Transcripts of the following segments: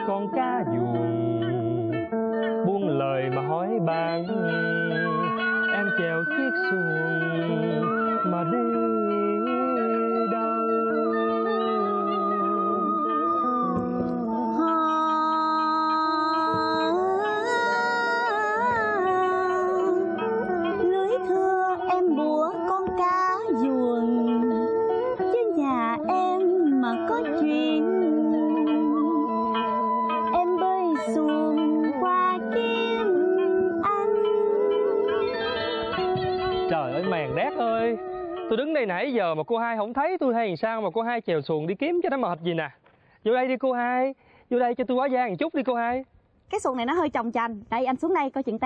con cá vuông, buông lời mà hỏi bạn em chèo chiếc xuồng mà đi đâu. Lưới thưa em búa con cá vuông, chứ nhà em mà có chuyện em bơi xuồng qua kiếm anh. Trời ơi mèn đét ơi, tôi đứng đây nãy giờ mà cô Hai không thấy tôi hay làm sao mà cô Hai chèo xuồng đi kiếm cho nó mệt gì nè. Vô đây đi cô Hai, vô đây cho tôi hóa giang một chút đi cô Hai. Cái xuồng này nó hơi chồng chành. Đây anh xuống đây coi chuyện té.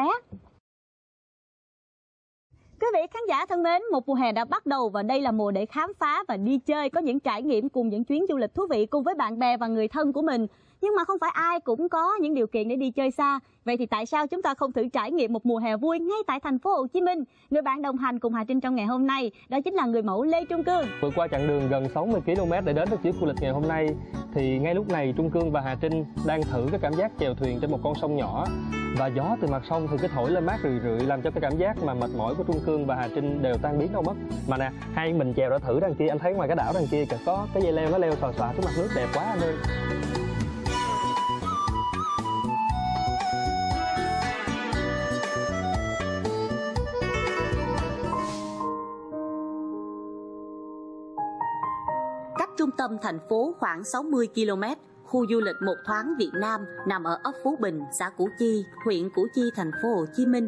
Quý vị khán giả thân mến, một mùa hè đã bắt đầu và đây là mùa để khám phá và đi chơi, có những trải nghiệm cùng những chuyến du lịch thú vị cùng với bạn bè và người thân của mình. Nhưng mà không phải ai cũng có những điều kiện để đi chơi xa. Vậy thì tại sao chúng ta không thử trải nghiệm một mùa hè vui ngay tại thành phố Hồ Chí Minh? Người bạn đồng hành cùng Hà Trinh trong ngày hôm nay đó chính là người mẫu Lê Trung Cương. Vượt qua chặng đường gần 60 km để đến với chuyến du lịch ngày hôm nay thì ngay lúc này Trung Cương và Hà Trinh đang thử cái cảm giác chèo thuyền trên một con sông nhỏ. Và gió từ mặt sông thì cứ thổi lên mát rười rượi làm cho cái cảm giác mà mệt mỏi của Trung Cương và Hà Trinh đều tan biến đâu mất. Mà nè, hai mình chèo đã thử đằng kia, anh thấy ngoài cái đảo đằng kia có cái dây leo nó leo xòa xòa xuống mặt nước đẹp quá anh ơi. Cách trung tâm thành phố khoảng 60 km, khu du lịch Một Thoáng Việt Nam nằm ở ấp Phú Bình, xã Củ Chi, huyện Củ Chi, thành phố Hồ Chí Minh.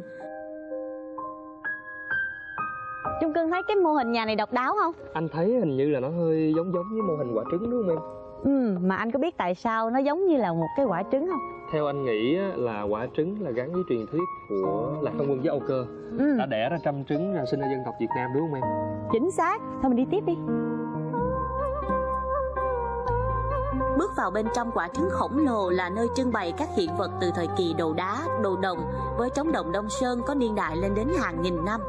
Trung Cương thấy cái mô hình nhà này độc đáo không? Anh thấy hình như là nó hơi giống với mô hình quả trứng đúng không em? Mà anh có biết tại sao nó giống như là một cái quả trứng không? Theo anh nghĩ là quả trứng là gắn với truyền thuyết của Lạc Long Quân với Âu Cơ. Đã đẻ ra trăm trứng ra sinh ra dân tộc Việt Nam đúng không em? Chính xác. Thôi mình đi tiếp đi. Bước vào bên trong quả trứng khổng lồ là nơi trưng bày các hiện vật từ thời kỳ đồ đá, đồ đồng với trống đồng Đông Sơn có niên đại lên đến hàng nghìn năm.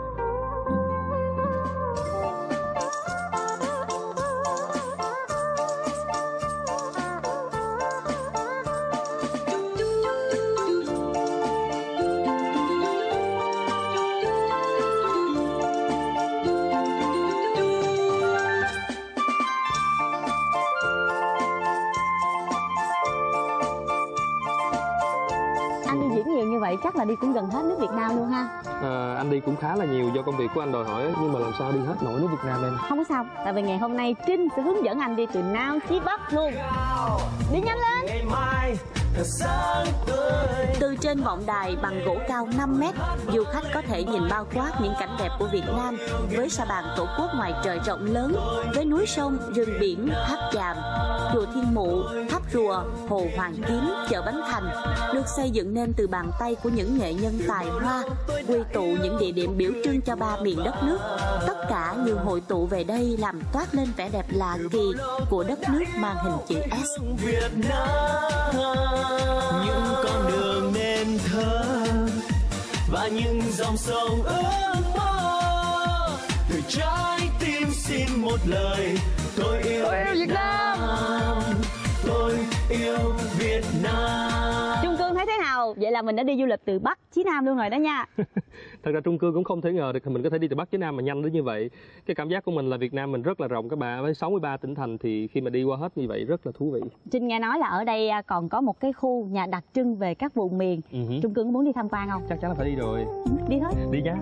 Vậy chắc là đi cũng gần hết nước Việt Nam luôn ha. Anh đi cũng khá là nhiều do công việc của anh đòi hỏi, nhưng mà làm sao đi hết nổi nước Việt Nam em? Không có sao, tại vì ngày hôm nay Trinh sẽ hướng dẫn anh đi từ Nam chí Bắc luôn. Đi nhanh lên. Từ trên vọng đài bằng gỗ cao 5 mét, du khách có thể nhìn bao quát những cảnh đẹp của Việt Nam với sa bàn tổ quốc ngoài trời rộng lớn, với núi sông, rừng biển, tháp chàm, chùa Thiên Mụ, tháp rùa, hồ Hoàng Kiếm, chợ Bến Thành, được xây dựng nên từ bàn tay của những nghệ nhân tài hoa, quy tụ những địa điểm biểu trưng cho ba miền đất nước. Tất cả như hội tụ về đây làm toát lên vẻ đẹp lạ kỳ của đất nước mang hình chữ S. Những con đường nên thơ và những dòng sông ước mơ, từ trái tim xin một lời: tôi yêu Việt Nam, tôi yêu Việt Nam. Trung Cương thấy thế nào? Vậy là mình đã đi du lịch từ Bắc chí Nam luôn rồi đó nha. Thật ra Trung Cương cũng không thể ngờ được mình có thể đi từ Bắc chí Nam mà nhanh đến như vậy. Cái cảm giác của mình là Việt Nam mình rất là rộng các bạn, với 63 tỉnh thành thì khi mà đi qua hết như vậy rất là thú vị. Trinh nghe nói là ở đây còn có một cái khu nhà đặc trưng về các vùng miền. Trung Cương muốn đi tham quan không? Chắc chắn là phải đi rồi. Đi thôi. Đi nhá.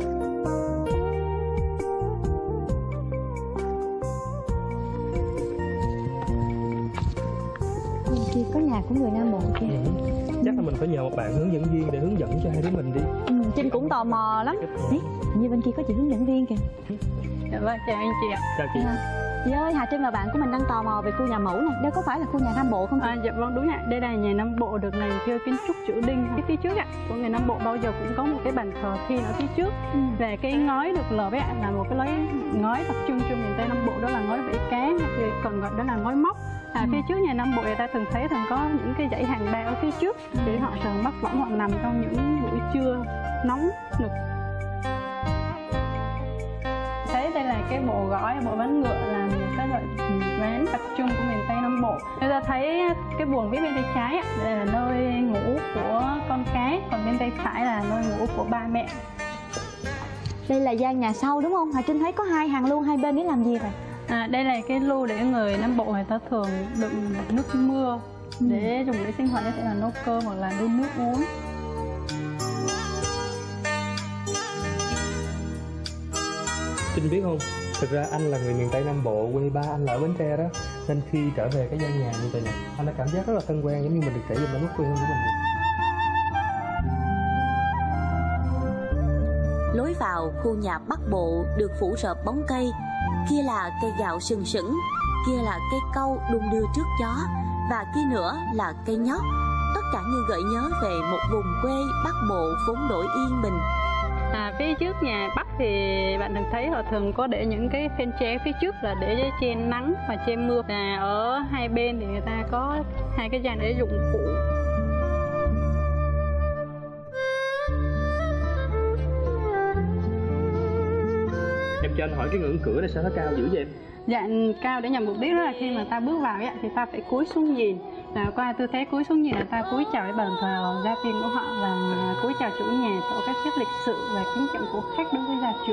Bên kia có nhà của người Nam Bộ kia. Chắc là mình phải nhờ một bạn hướng dẫn viên để hướng dẫn cho hai đứa mình đi. Trinh cũng tò mò lắm. Đấy, như bên kia có chị hướng dẫn viên kìa. Dạ vâng, chào anh chị ạ. Chào chị. Chị ơi, Hà Trinh và bạn của mình đang tò mò về khu nhà mẫu này. Đây có phải là khu nhà Nam Bộ không chị? Dạ vâng, đúng ạ. Đây là nhà Nam Bộ được làm theo kiến trúc chữ đinh. Cái phía trước ạ, của người Nam Bộ bao giờ cũng có một cái bàn thờ thiên ở phía trước. Về cái ngói được lợp ấy ạ, là một cái ngói đặc trưng cho miền Tây Nam Bộ, đó là ngói vảy cá, còn gọi đó là ngói móc. Phía trước nhà Nam Bộ người ta thường thấy thường có những cái dãy hàng ba ở phía trước để họ thường bắt võng hoặc nằm trong những buổi trưa nóng nực. Thấy đây là cái bộ gỏi, bộ ván ngựa là một cái loại ván đặc trưng của miền Tây Nam Nam Bộ. Người ta thấy cái buồng phía bên tay trái đây là nơi ngủ của con cái, còn bên tay phải là nơi ngủ của ba mẹ. Đây là gian nhà sau đúng không? Hà Trinh thấy có hai hàng lu hai bên để làm gì vậy? Đây là cái lu để người Nam Bộ người ta thường đựng nước mưa để dùng để sinh hoạt, có thể là nấu cơm hoặc là đun nước uống. Trinh biết không, thực ra anh là người miền Tây Nam Bộ, quê ba anh là ở Bến Tre đó, nên khi trở về cái gian nhà như vậy này, anh đã cảm giác rất là thân quen, giống như mình được trải nghiệm ở nước quê hương của mình. Lối vào khu nhà Bắc Bộ được phủ rợp bóng cây, kia là cây gạo sừng sững, kia là cây cau đung đưa trước gió, và kia nữa là cây nhót. Tất cả như gợi nhớ về một vùng quê Bắc Bộ vốn đổi yên bình. Phía trước nhà Bắc thì bạn thường thấy họ thường có để những cái phên tre phía trước là để che nắng và che mưa. Ở hai bên thì người ta có hai cái gian để dụng cụ. Em cho anh hỏi cái ngưỡng cửa này sao nó cao dữ vậy em? Dạ, cao để nhằm mục đích đó là khi mà ta bước vào thì ta phải cúi xuống nhìn. Và qua tư thế cúi xuống nhìn là ta cúi chào cái bàn thờ gia tiên của họ và cúi chào chủ nhà, tổ các phép lịch sự và kính trọng của khách đối với gia chủ.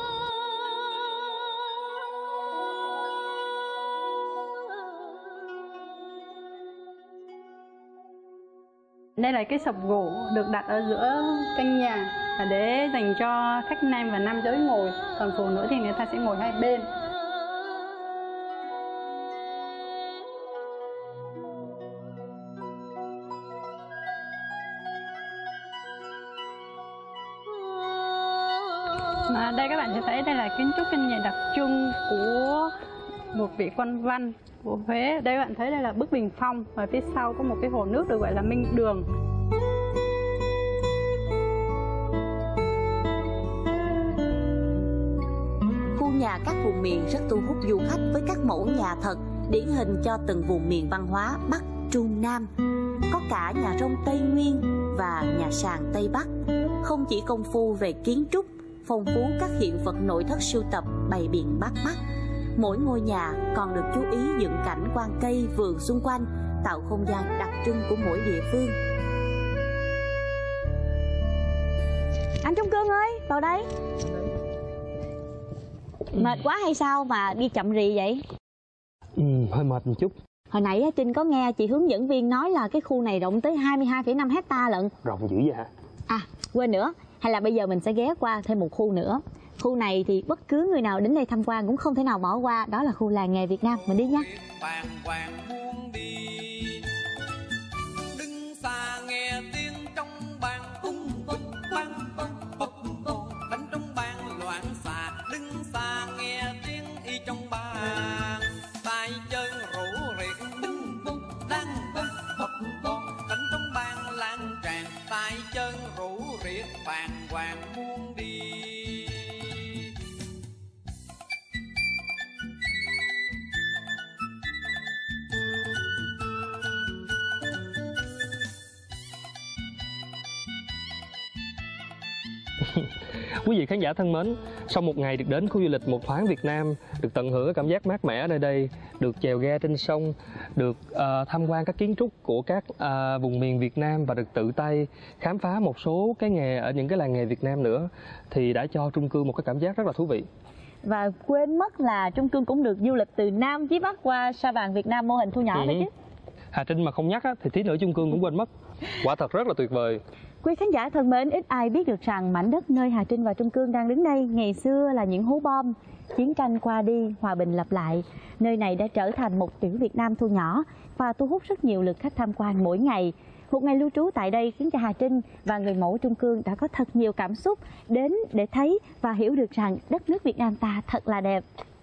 Đây là cái sập gỗ được đặt ở giữa căn nhà là để dành cho khách nam và nam giới ngồi, còn phụ nữ thì người ta sẽ ngồi hai bên. Mà đây các bạn sẽ thấy đây là kiến trúc căn nhà đặc trưng của một vị quan văn của Huế. Đây các bạn thấy đây là bức bình phong và phía sau có một cái hồ nước được gọi là Minh Đường. Khu nhà các vùng miền rất thu hút du khách với các mẫu nhà thật điển hình cho từng vùng miền văn hóa Bắc, Trung, Nam. Có cả nhà rông Tây Nguyên và nhà sàn Tây Bắc. Không chỉ công phu về kiến trúc, phong phú các hiện vật nội thất sưu tập bày biện bắt mắt, mỗi ngôi nhà còn được chú ý dựng cảnh quan cây vườn xung quanh, tạo không gian đặc trưng của mỗi địa phương. Anh Trung Cương ơi, vào đây. Mệt quá hay sao mà đi chậm rì vậy? Hơi mệt một chút. Hồi nãy Trinh có nghe chị hướng dẫn viên nói là cái khu này rộng tới 22,5 hectare lận. Rộng dữ vậy hả? À, quên nữa, hay là bây giờ mình sẽ ghé qua thêm một khu nữa. Khu này thì bất cứ người nào đến đây tham quan cũng không thể nào bỏ qua, đó là khu làng nghề Việt Nam. Mình đi nha. Bàng hoàng buông đi, đứng xa nghe tiếng trong bang tung tung bang bập bập, đánh trong bang loạn xạ, đứng xa nghe tiếng y trong bang, tay chân rủ riệt bưng bưng đang bập bập bập, đánh trong bang lan tràn, tay chân rủ riệt bàng hoàng buông đi. Quý vị khán giả thân mến, sau một ngày được đến khu du lịch Một Thoáng Việt Nam, được tận hưởng cái cảm giác mát mẻ ở nơi đây, được chèo ghe trên sông, được tham quan các kiến trúc của các vùng miền Việt Nam và được tự tay khám phá một số cái nghề ở những cái làng nghề Việt Nam nữa, thì đã cho Trung Cương một cái cảm giác rất là thú vị. Và quên mất là Trung Cương cũng được du lịch từ Nam chí Bắc qua Sa Bàn Việt Nam mô hình thu nhỏ đấy chứ. Hà Trinh mà không nhắc á, thì tí nữa Trung Cương cũng quên mất. Quả thật rất là tuyệt vời. Quý khán giả thân mến, ít ai biết được rằng mảnh đất nơi Hà Trinh và Trung Cương đang đứng đây ngày xưa là những hố bom. Chiến tranh qua đi, hòa bình lặp lại. Nơi này đã trở thành một tiểu Việt Nam thu nhỏ và thu hút rất nhiều lượt khách tham quan mỗi ngày. Một ngày lưu trú tại đây khiến cho Hà Trinh và người mẫu Trung Cương đã có thật nhiều cảm xúc đến để thấy và hiểu được rằng đất nước Việt Nam ta thật là đẹp.